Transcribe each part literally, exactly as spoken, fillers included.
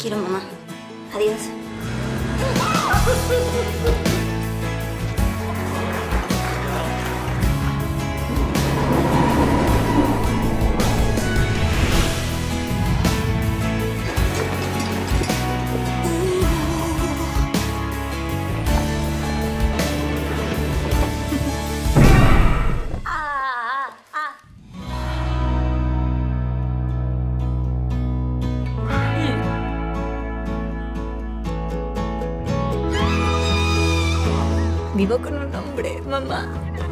quiero, mamá. Adiós. Vivo con un hombre, mamá.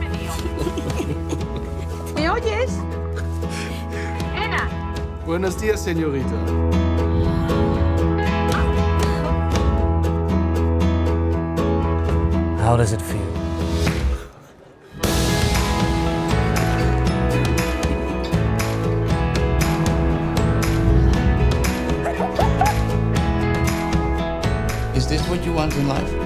¿Me oyes? Ena. Buenos días, señorita. How does it feel? Is this what you want in life?